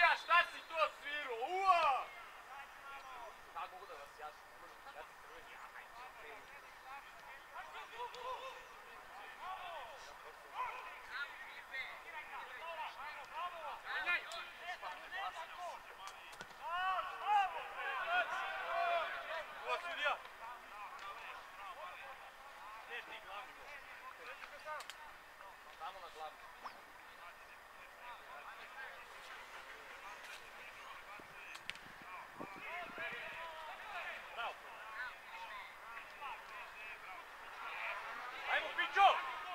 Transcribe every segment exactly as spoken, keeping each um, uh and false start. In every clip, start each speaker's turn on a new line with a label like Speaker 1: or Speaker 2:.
Speaker 1: Vanja, šta si to sviru? Ua! Tako mogu da vas jašim. Ja ti crveni, aha. Ua, sudija! Ne, ti glavni go. Samo na glavni. Bravo. Ajmo, Pićo!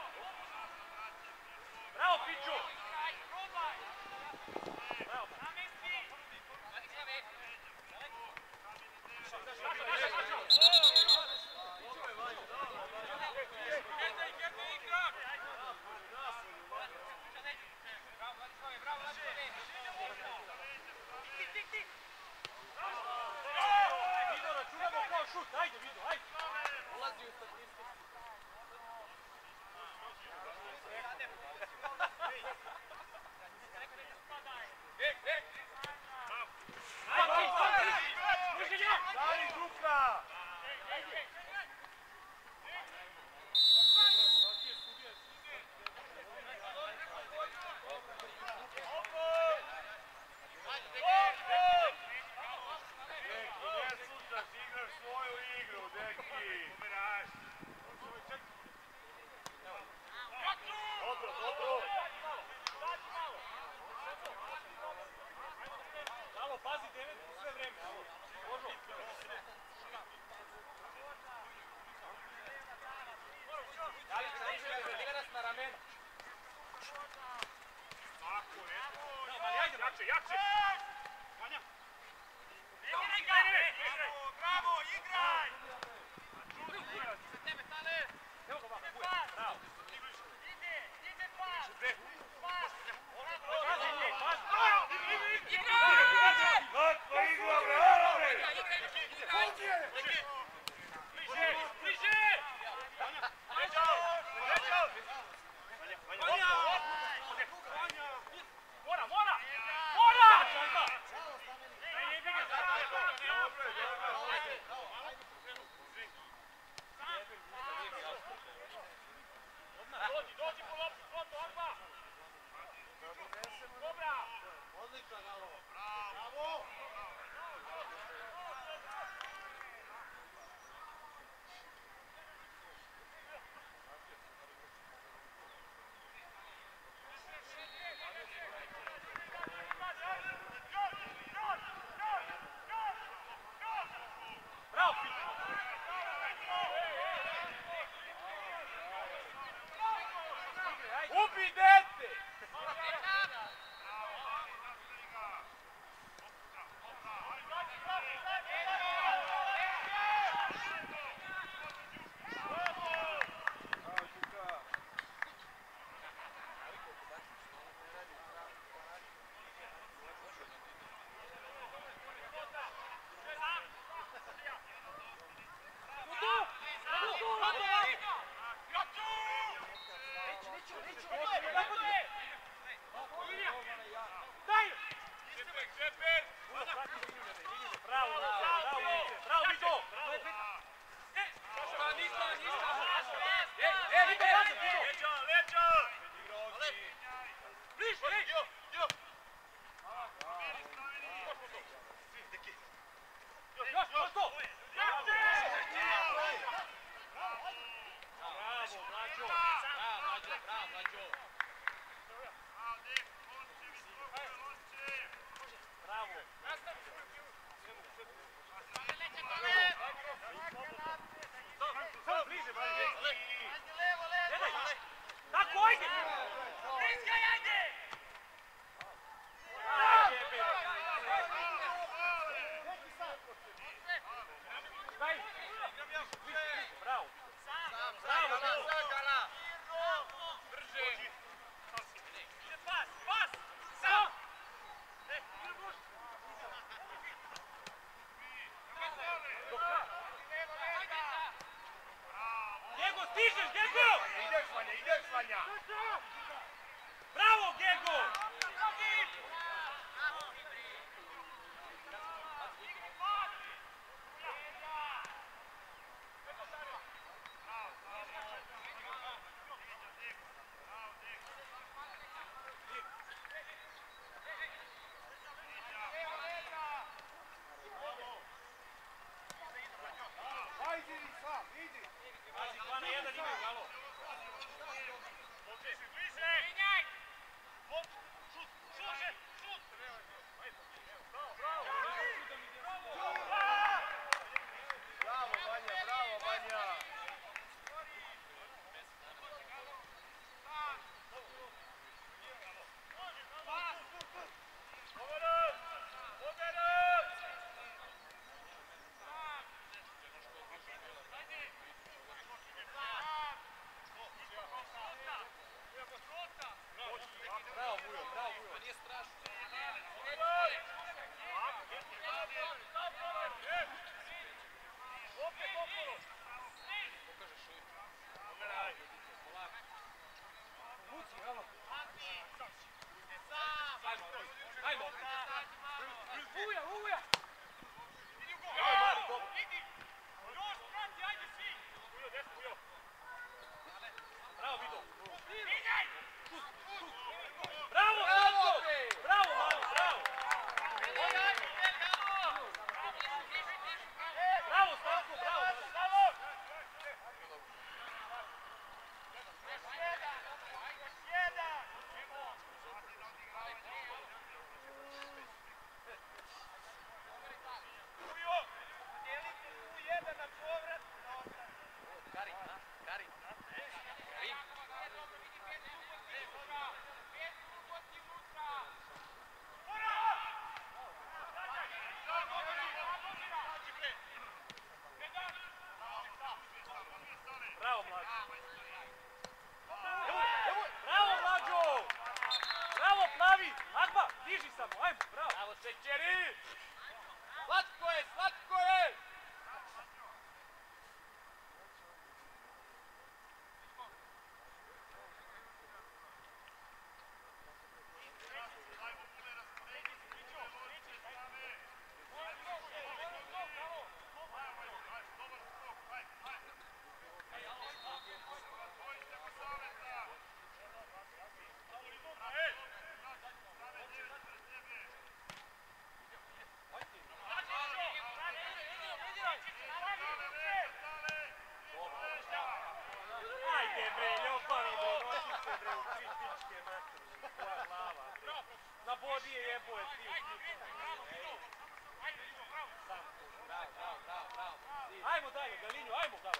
Speaker 1: Bravo, Pićo! Bravo. Vido, računamo kao šut, ajde Vido, ajde! Ulazi u statistiku. Dali Duka! Jače, jače! Vanja! Bravo, igraj! Za tebe, Tale! Evo ga vama, buja, bravo! Ide, ide pas! Pas! Latko igla, bravo! Bliže, bliže! Leđo, leđo! Vanja! Vanja! Mora, mora! Mora! Dođi, dođi po loptu, foto, odmah! Dobra! Odlično, Galo! Bravo! Ubi dete! Stižeš, Gego! Ideš, Vanja, ideš, Vanja! Bravo, Gego! ajmo! Uja, uja!
Speaker 2: Evo mali dobro!
Speaker 1: Još, prati, ajde svi! Ujo, desno, ujo! Bravo, Vido! Bravo, Stanko! Bravo, mali, bravo! Bravo, Stanko, bravo, mali! Bravo, mlađo! Bravo, mlađo! Bravo, plavi! Agba, diži samo, ajmo, bravo!
Speaker 2: Bravo, šećeri! Slatko je, slatko je!
Speaker 1: Ajde bre, ljobavi bre, noći se bre u tri pičke materine, tvoja glava bre. Na bodi je jebo je ti.
Speaker 2: Bravo, bravo, bravo, bravo.
Speaker 1: Ajmo dalje, Galinjo, ajmo Galo.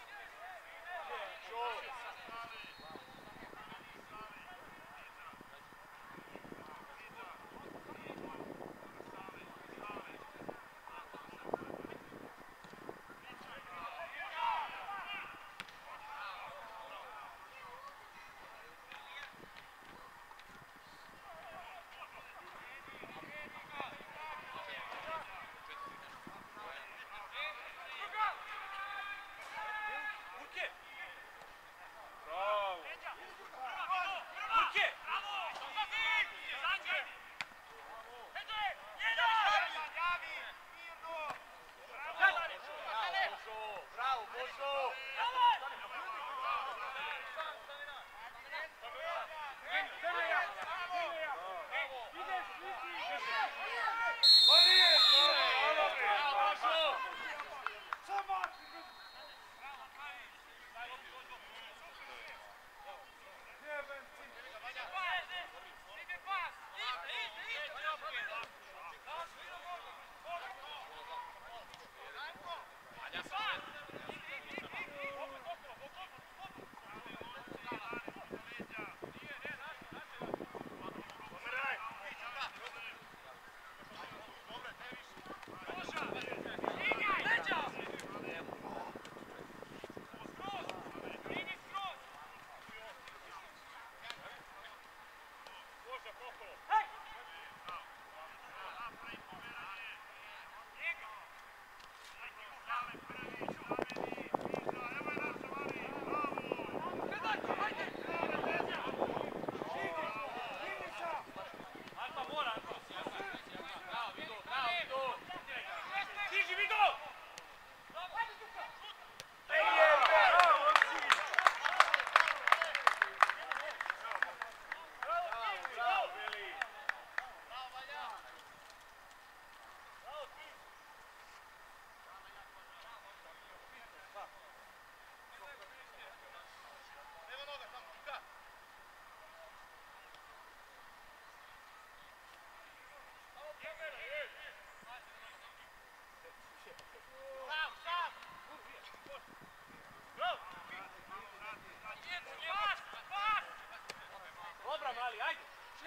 Speaker 1: Dobra, mali, ajde!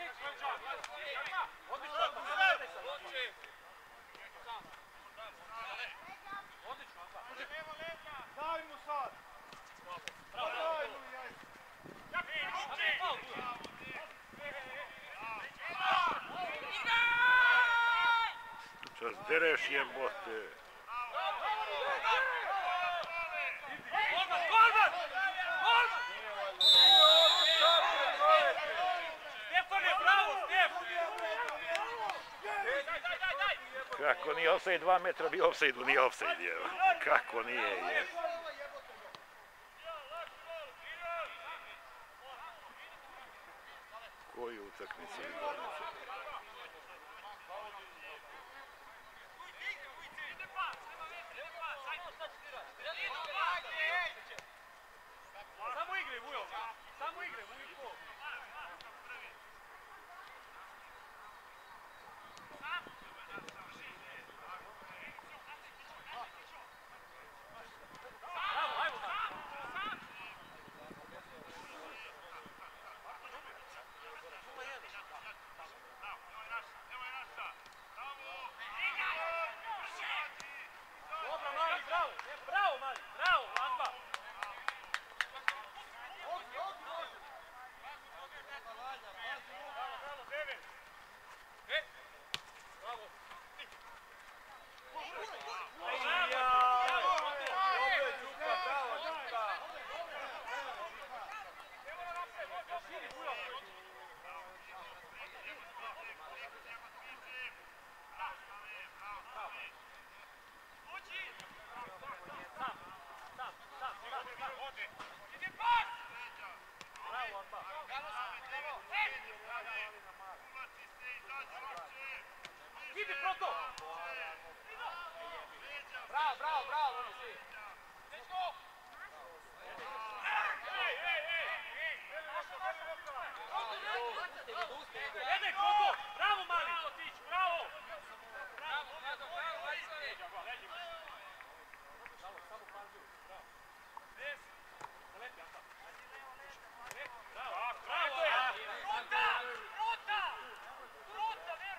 Speaker 1: Odlično, odlično,
Speaker 3: Daj mu sad!
Speaker 1: bravo,
Speaker 3: Daj mu jaj!
Speaker 4: Čo zdereš jebote?
Speaker 1: Golman, golman! Golman! Stefane, bravo, Stef!
Speaker 4: Kako nije offside, dva metra bi offside, nije offside, evo. Kako nije, je. Koju utakmicu vi gledate?
Speaker 2: Samo igre, Vujo! Samo igre, Vujo! Idi proto! Bravo, bravo, bravo, ono si! Dečko! Ej, ej, ej! Jedaj proto! Bravo, mali! Bravo, Tić, bravo! Bravo, bravo, bravo, ajde! Samo, samo pažljivo, bravo. Des! Zalepi, Anta. Bravo, bravo! Ruta! Ruta! Ruta, ver!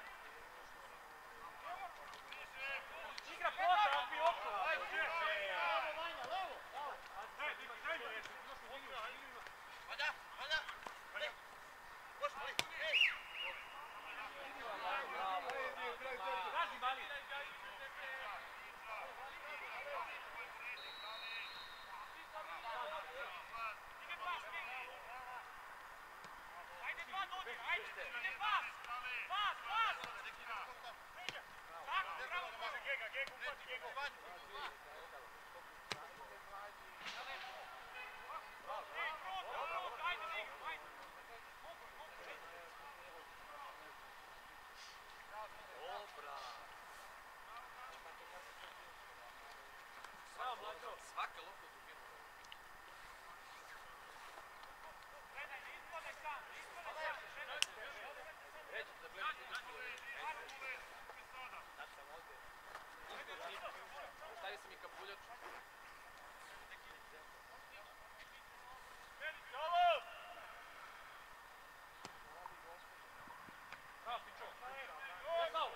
Speaker 2: Igra plota, on bi okno! Ajde, levo, Vanja, levo! Ajde, ima, ajde, još u igru, igru. Vanja, Vanja! Boš, ej! Traži, mali! Ajde, dva dođe, ajde, ide pas! Pas, pas! Tako, bravo, može Gega, Gegu, upači Gegu. Ej, proto, proto, ajde na igru, ajde. Dobra. Bravo, mlađo. Svaka lopta u dubinu. Gledaj, ne ispadaj sam, ne ispadaj sam. Reći da gledaj. Sad sam ovdje. Ostavi sam i kapuljač. Bravo! Bravo, Pičo. Bravo!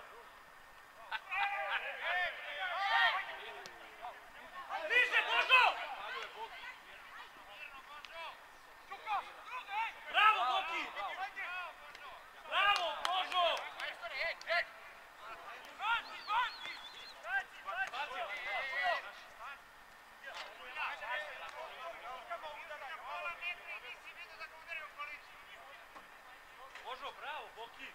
Speaker 2: Niže, Božo! Bravo, Boki! Bravo, Božo! Vanti, vanti! Vanti, Božo, bravo, Boki!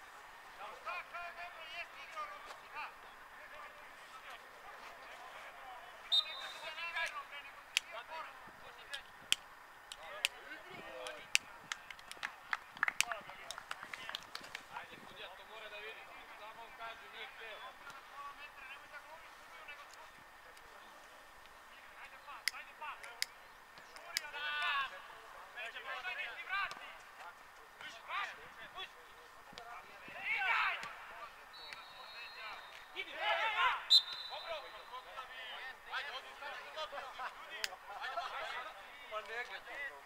Speaker 2: Ajde, sudija, to mora da vidi. Samo on kaže, nije hteo. Ajde pas, ajde pas. Šurio, da pas. Neće možda neki vrati. Uš, vrati, uš. Igaj! Idi, vrati, vrati. Dobro, kako da vi. Ajde, odi staviti loptu, ljudi. Ajde, ajde. Pa negativno.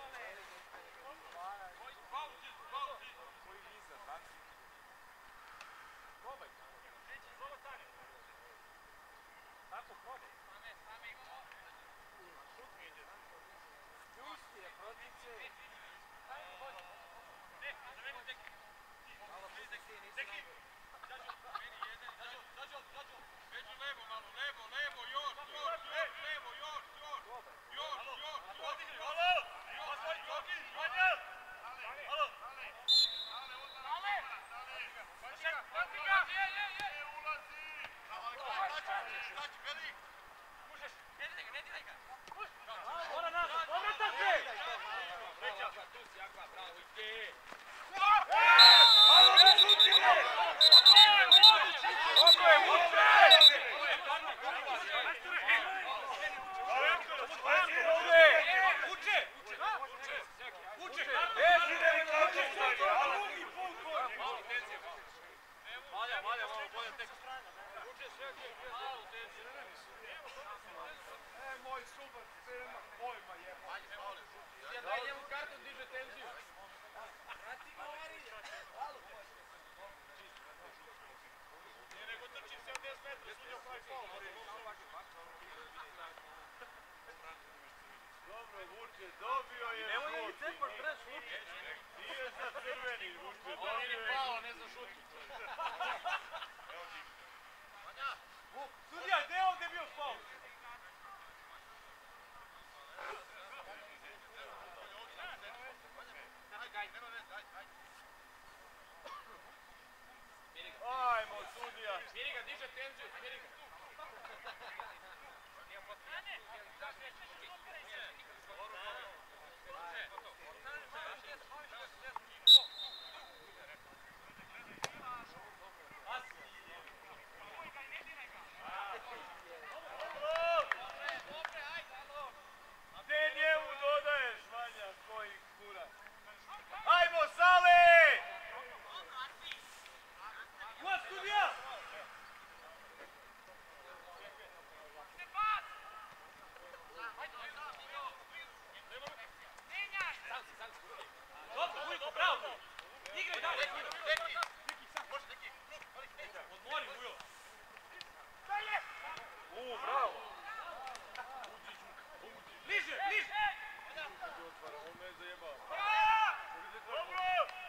Speaker 2: Pauzi, pauzi. Koji niza, tako? Probaj. Neće, zove tako. Tako, probaj. Same, same imamo. Šut mi ide. Pusti je, prodice. Ajde, bolje. Ne, za meni Deki. Malo pusti, nisi najbolj. Dađo, meni jedan. Dađo, dađo, dađo. Među levo malo, levo, levo, još, još, još, levo, još, još. Još, još, još. Halo! Halo! Halo! Halo! Ale! Vrti ga! Je, je, je! Mora nazad, pometaj se! Tu si, Akva, bravo, ide!
Speaker 3: Alo, ne šuti me! Dobro je, vuče!
Speaker 2: Uče! Uče!
Speaker 3: Bezi, ne mi vuče! Drugi put vodi!
Speaker 2: Malja, malja, malo bolje tek. Uče sve, malo tenzije.
Speaker 3: E, moj subac, sve nema pojma, jeba.
Speaker 2: Ja daj njemu kartu, diže tenziju.
Speaker 3: Nije nego trči sedamdeset metra, sudio pravi faul. Dobro, vuče, dobio je šut.
Speaker 2: Nemoj ni cepar pred šuti.
Speaker 3: Nije za crveni, vuče,
Speaker 2: Ovo
Speaker 3: dobio
Speaker 2: nije
Speaker 3: je
Speaker 2: pao,
Speaker 3: šut.
Speaker 2: ne za šutu.
Speaker 3: Sudija, gde je ovdje bio faul? Ajmo, sudija.
Speaker 2: Smiri ga, diže tenziju, smiri ga.
Speaker 3: Gde njemu dodaješ, Vanja, koji kurac? Ajmo, Sale! Ko, sudija?
Speaker 2: Dobro, Vujko, bravo! Igraj dalje! Odmori, Vujo!
Speaker 3: U, bravo!
Speaker 2: Bliže, bliže!
Speaker 3: On me zajebao.
Speaker 1: Dobro!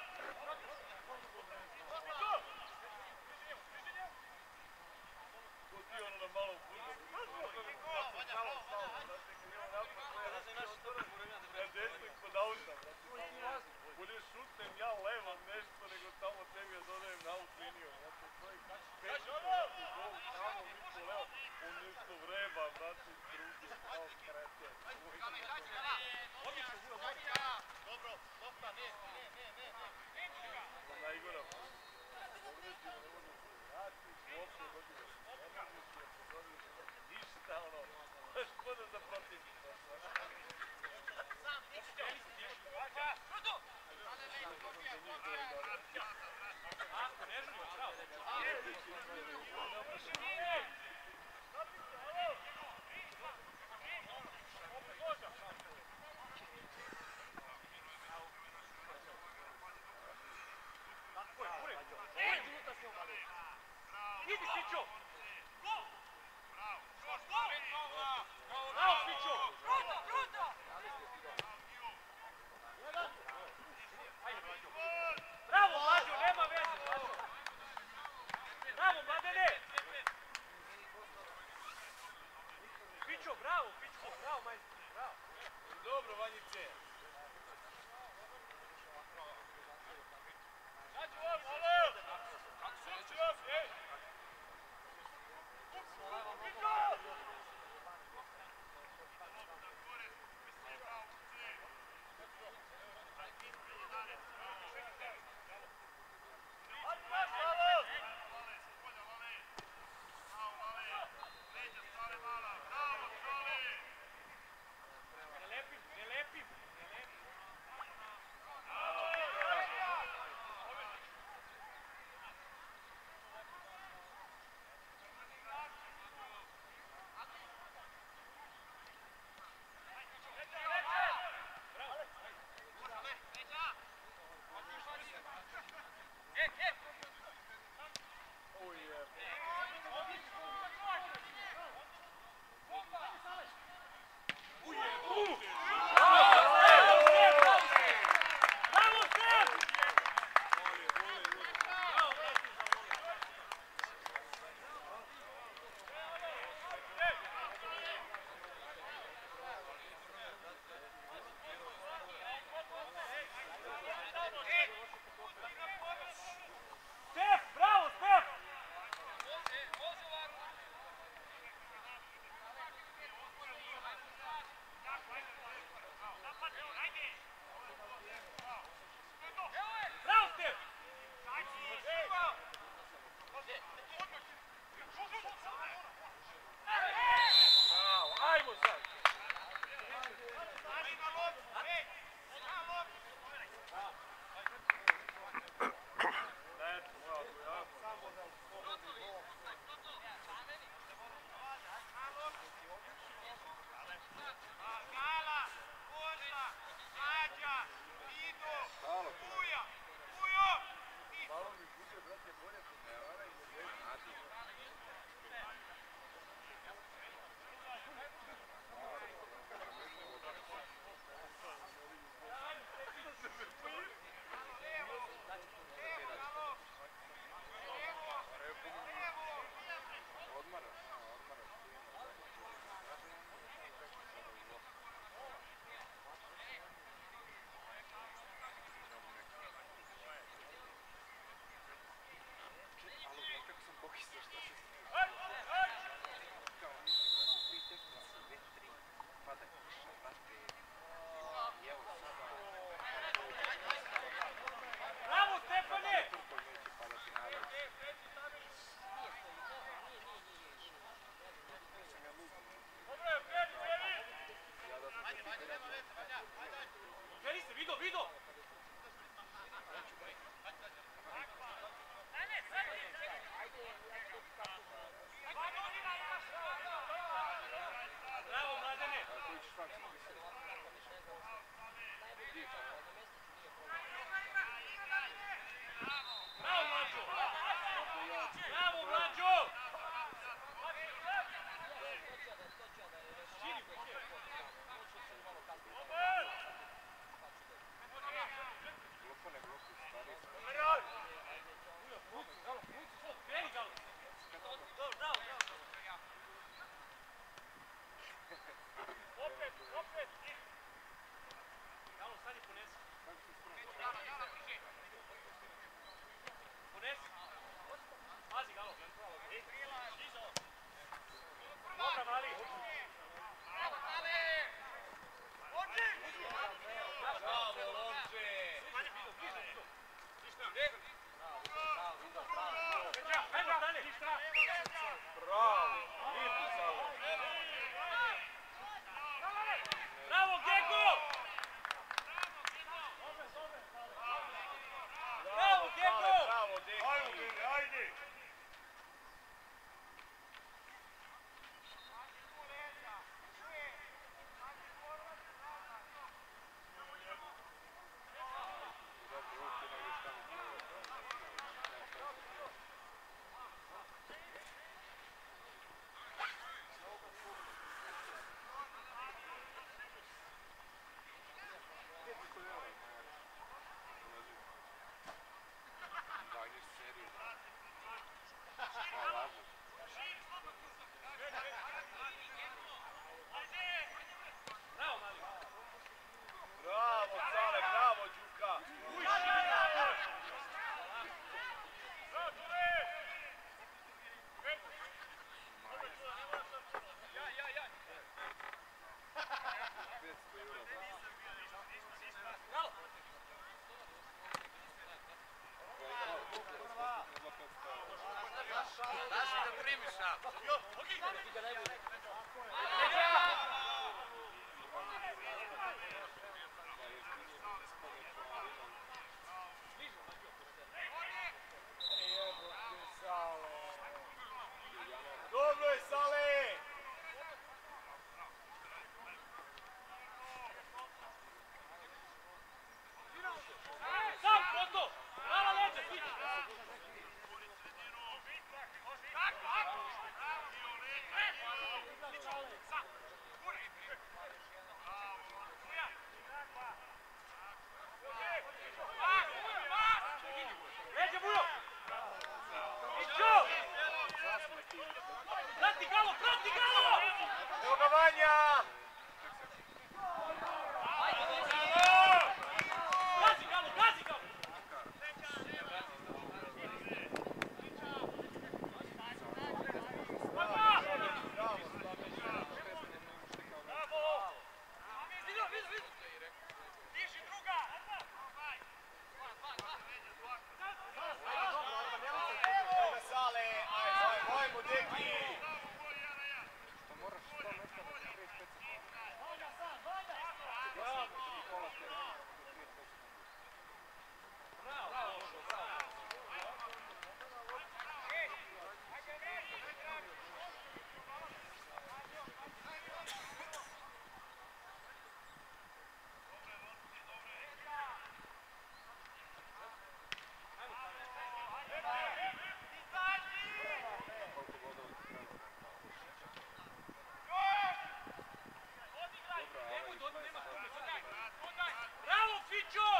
Speaker 3: Ko ti ono na malom fudbalu? Na desnoj kod auta, brate. Bolje šutnem ja levom nešto nego tamo tebi ja dodajem na aut liniju. Brate, čovjek peče, brate, gol tamo, niko levo. On nešto vreba, brate, iz druge, kao krete.
Speaker 1: Dobro, lopta, ne, ne, ne, ne, ne.
Speaker 3: Najgora. Pogledajte, ne može se vrati, uopće godinu. Ne može se pozoriti. Ništa, ono, baš kod da protivnik.
Speaker 1: Sam, niči to. Vađa! Rudu!
Speaker 2: Ako, ne žudio, bravo! Idi, Fićo! Bravo, Fićo! Bravo, Mlađo, nema veze, Mlađo! Bravo, Mladene! Fićo, bravo, Fićo, bravo, majstor, bravo!
Speaker 3: Dobro, Vanjice.
Speaker 1: Nađi ovdje, alo! Suci ovdje, ej!
Speaker 2: Ne lepim, ne lepim, ne lepim.
Speaker 3: Bravo, vidi Sale.
Speaker 2: Bravo, Geko! Bravo, Geko!
Speaker 3: Bravo, Deki.
Speaker 1: Ajde, ajde!
Speaker 3: Bravo, Sale, bravo, Đuka.
Speaker 2: Daš mi da primiš šal.
Speaker 3: Dobro je, Sale!
Speaker 2: Sam, Koto! Prava leđa, sviđa! Leđa, Bujo! Ićo! Prati galo, prati galo!
Speaker 3: Evo ga Vanja!
Speaker 2: Gazi galo, gazi galo! Vidio, vidio, vidio!
Speaker 1: Diži druga!
Speaker 3: Evo ga Sale! Ajde, ajde, ajmo, Deki!
Speaker 2: Bravo, Fićo!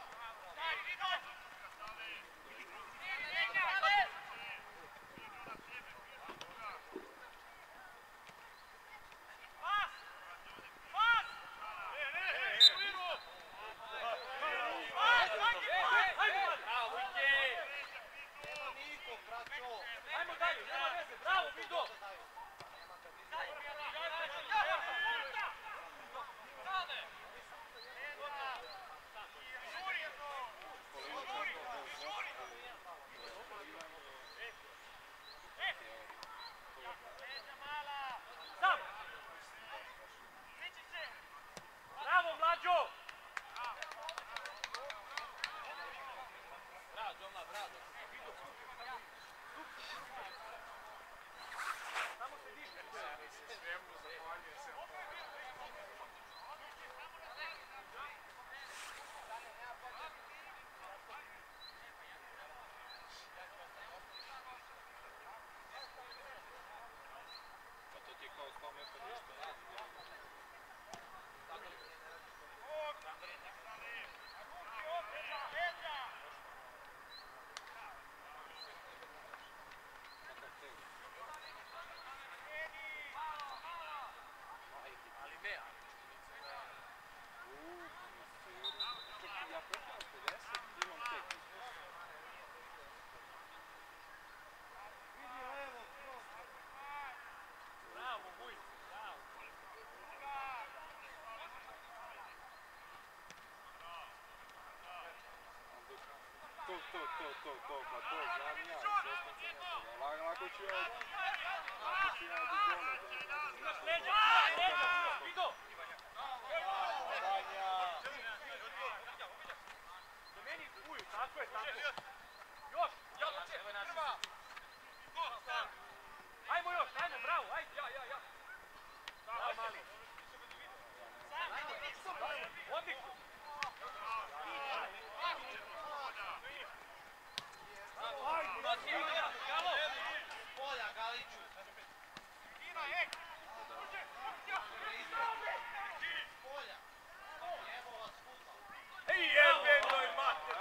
Speaker 2: Ajmo dalje, nema veze, bravo, Vido! Sam! Bravo, Mlađo! Bravo, Đomla, bravo. Samo se diše.
Speaker 3: to, to, to, kad to znam ja, sve smo se nekada. Lako ću ja od... Lako ću ja od zone.
Speaker 2: Imaš leđa, leđa, Vido!
Speaker 3: Vanja!
Speaker 2: Do meni uju, tako je, tako. Još, jelače, prva! Ajmo još, ajmo, bravo, ajde, ja, ja, ja. Bravo, mali. Odlično. Nosi, Ilija, Galo.
Speaker 5: Polja, Galiću.
Speaker 1: Ima, ej!
Speaker 5: Polja. Evo vas futbal.
Speaker 3: Ej, jebenoj mater!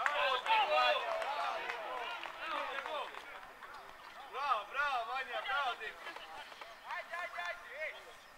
Speaker 3: Bravo, bravo, Vanja, bravo, deki!
Speaker 1: Ajde, ajde, ajde, ej!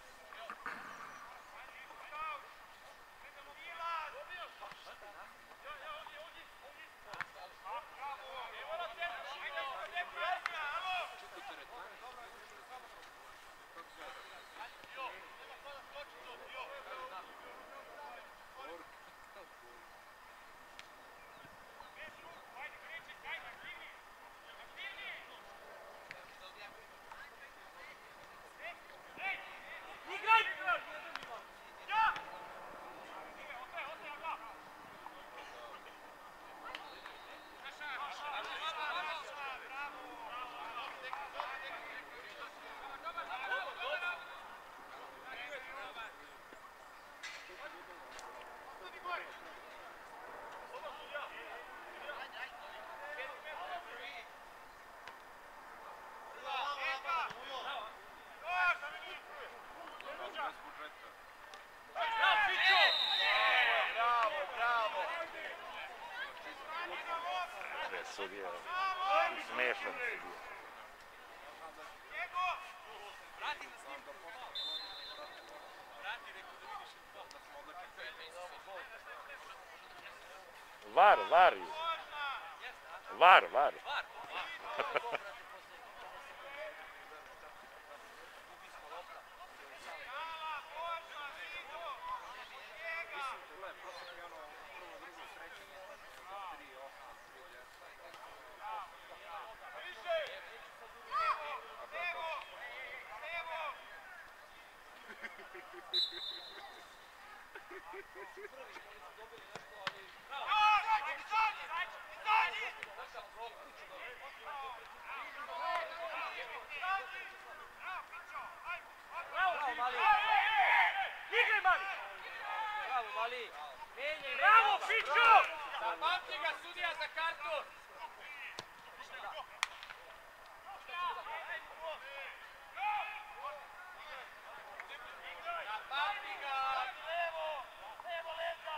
Speaker 4: Sudija, smešan sudija.
Speaker 2: Vrati na snimku. Vrati, rekao da vidiš
Speaker 4: Var, var. Var, var.
Speaker 2: Bravo, Mali! Igraj, Mali! Bravo, Mali! Bravo, Fićo! Zapamti ga, sudija, za kartu! Zapamti ga! Levo! Levo, leza!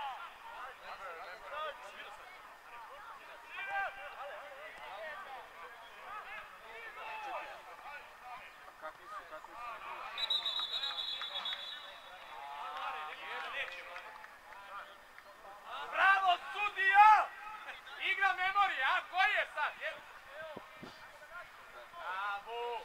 Speaker 3: Kakvi su, kakvi su?
Speaker 2: Bravo, sudija! Igra memorija, a koji je sad? Bravo!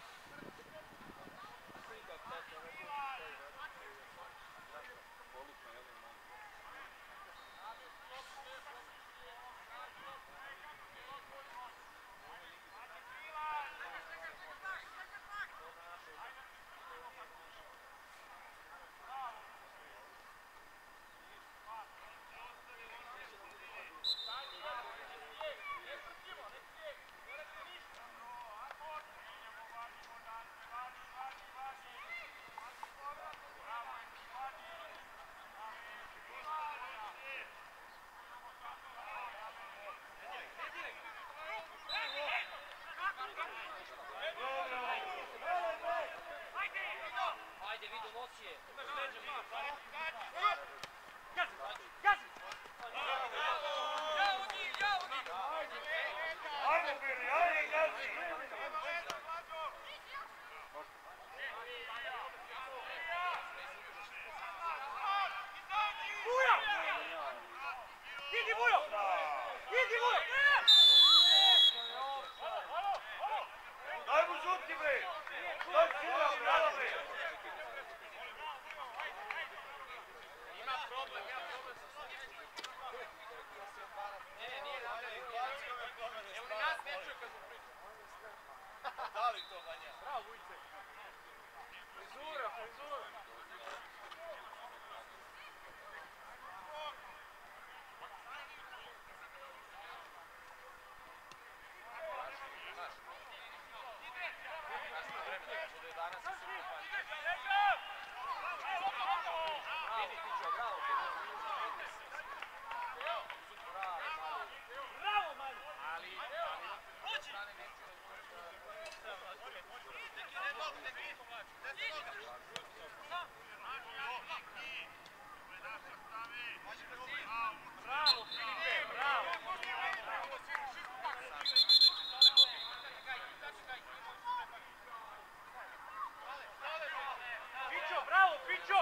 Speaker 2: Ajde, Vidu, nosi je. Imaš leđa, Vidu. Gazi, gazi! Ja u njih, ja u njih!
Speaker 3: Ajmo, Bili, ajde, gazi!
Speaker 2: Vujo! Idi, Vujo! Idi, Vujo!
Speaker 3: Daj mu žuti, bre! Daj čula, bravo, bre!
Speaker 2: Ima problem, ima problem sa... Ne, nije napravio. Evo
Speaker 3: Pali to, Vanja.
Speaker 2: Bravo, Vujce. Frizura, frizura. Bravo, Mali! Ali, bravo, Filipe, bravo! Pićo, bravo, Pićo!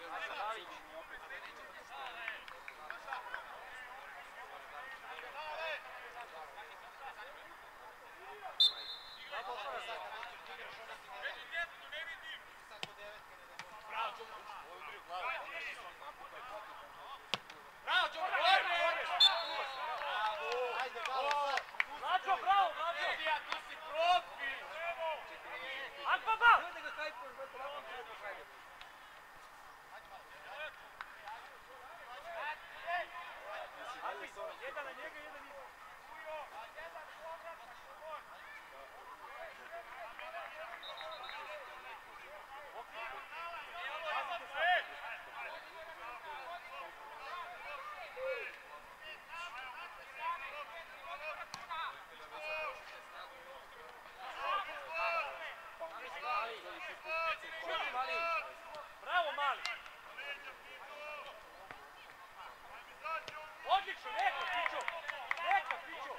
Speaker 2: Bravo, Đuro!
Speaker 5: Ajde, Galo, sad.
Speaker 2: Mlađo, bravo, Mlađo!
Speaker 3: Medija, tu si profi!
Speaker 2: Akbaba! Jedan na njega, jedan iza. Bravo, Mali! Odlično, neka, Pićo! Neka, Pićo!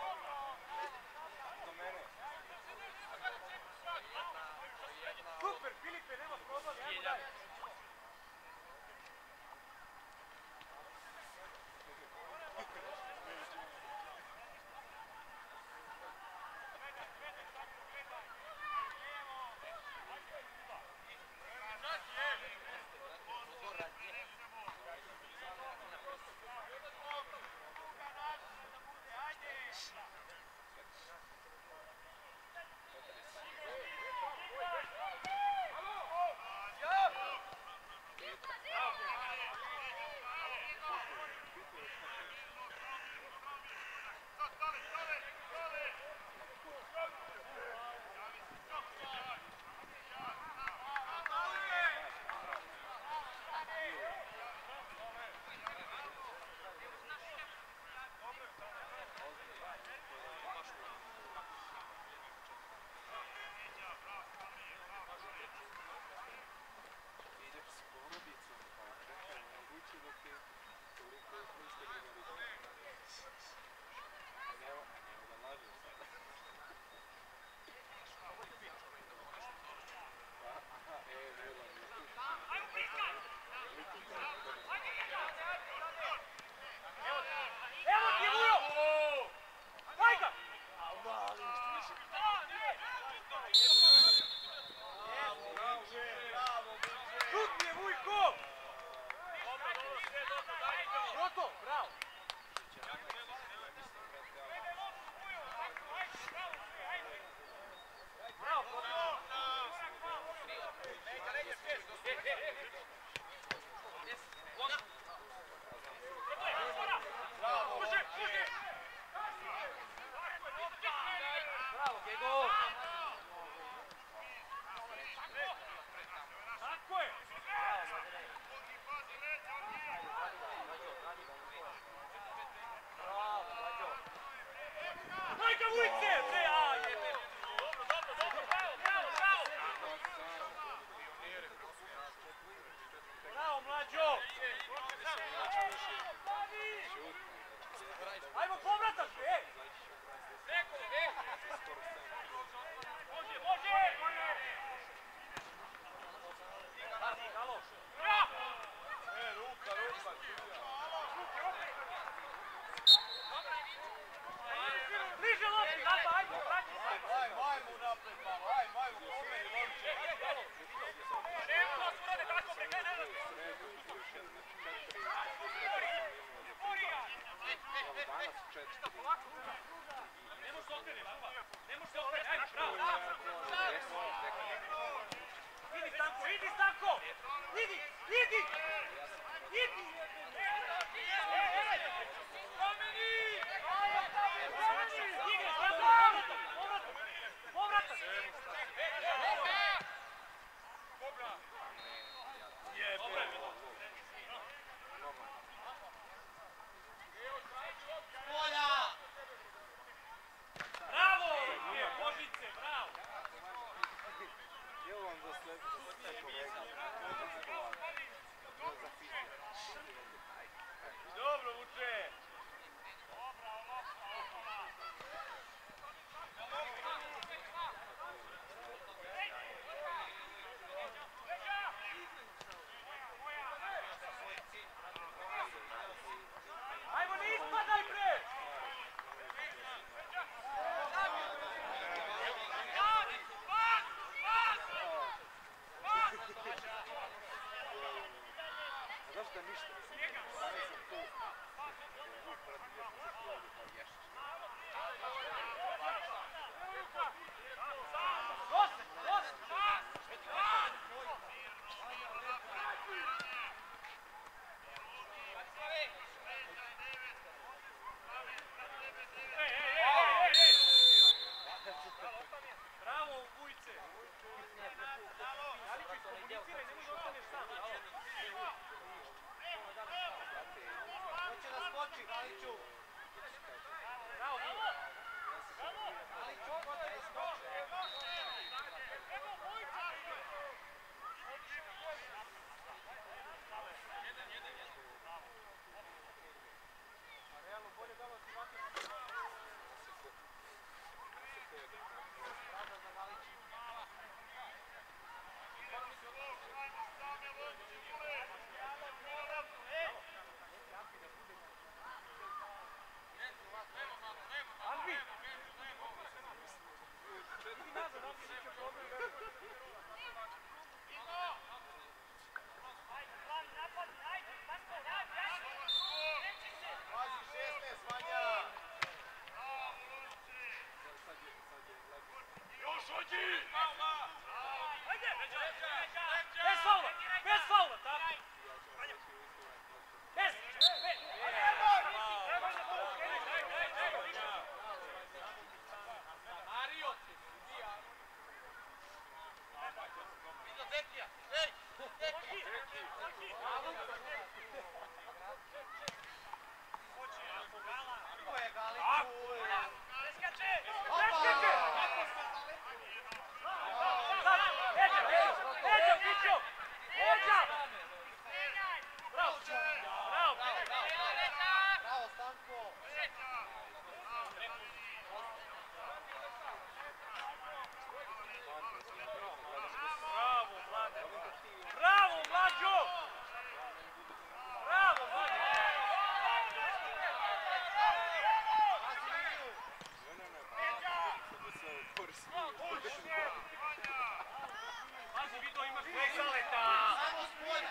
Speaker 2: Super, Filipe, nema problem, ajmo dalje. Evo ti je Vujo! Daj ga! Šut mi je Vujko! Proto, bravo! Bravo, Proto! Bravo, Gego! Tako je! Bravo, Mlađo! Daj ga Vujce! Bre, a, jebe! Dobro, dobro, dobro, bravo, bravo, bravo! Bravo, Mlađo! Ajmo povrataš, ej! Neko, ej! Može, može! Pazi, Galo!
Speaker 3: E, ruka, ruka,
Speaker 2: Bliže lopti, Nata, ajmo, vraći se!
Speaker 3: Aj, majmu napred malo, aj, majmu, pomeni lopće.
Speaker 1: Nema nas urade tako, bre, gledaj, ne
Speaker 2: možeš se okreneš, ne možeš se okreneš, ajde, bravo! Idi Stanko, idi Stanko! Idi, idi! Idi! Promeni! Igre, povratak, povratak, povratak!
Speaker 5: Polja!
Speaker 2: Bravo! Božice, bravo!
Speaker 3: Evo vam za sve kolege. Dobro, Vuče!
Speaker 2: Ajmo, ne ispadaj, bre!
Speaker 3: Zašto ništa?
Speaker 2: Bravo, Vujce! Galičić, komuniciraj, ne može ostaneš sam.
Speaker 5: Hoće da skoči, Galiću!
Speaker 2: Bravo, Vujce!
Speaker 5: Galiću, hoće da skoči!
Speaker 2: Realno bolje dalo ti ovakve.
Speaker 5: Sada za Galiću.
Speaker 2: Andri! Idi nazad, Andri, neće problem.
Speaker 5: Pazi, šesnaest, Vanja!
Speaker 3: Još ođi!
Speaker 2: Bez faula! Bez faula, tako! Bez! Bez!
Speaker 5: Mario! Vidio Zekija! Ej! Zeki! Ko je Galiću?
Speaker 2: Preskače! Eđa, Eđa, Pićo! Eđa! Bravo! Bravo!
Speaker 5: Bravo, Stanko!
Speaker 2: Bravo, Mlađo! Bravo, Mlađo! Bravo, Mlađo!
Speaker 5: Pazi liniju!
Speaker 2: Pazi, Vido, imaš dve zaleta!
Speaker 5: Samo s polja!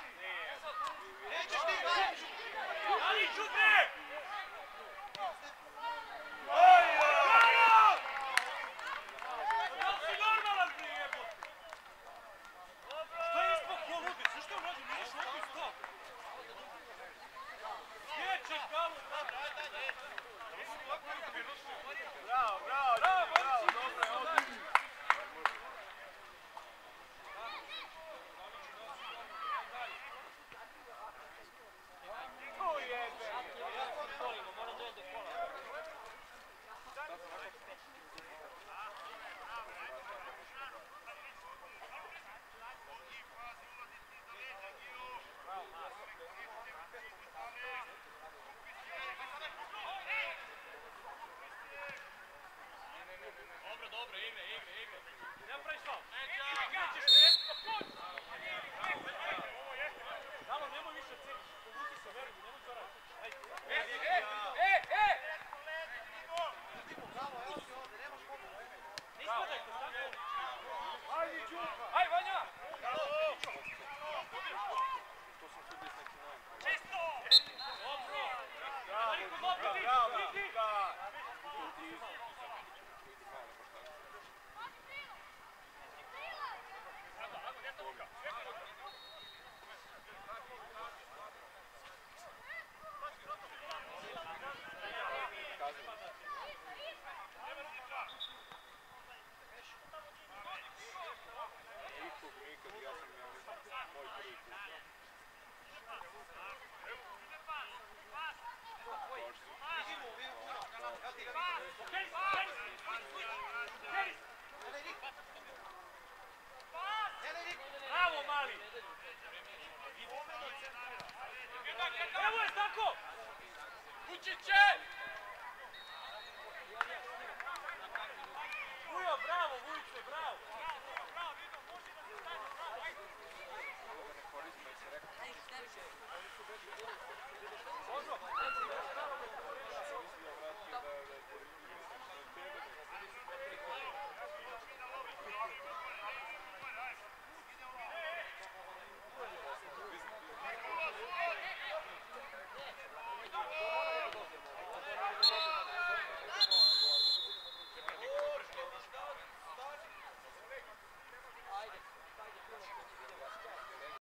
Speaker 2: Evo je, tako!
Speaker 1: Vučiće!
Speaker 2: Vujo, bravo, Vujiće, bravo!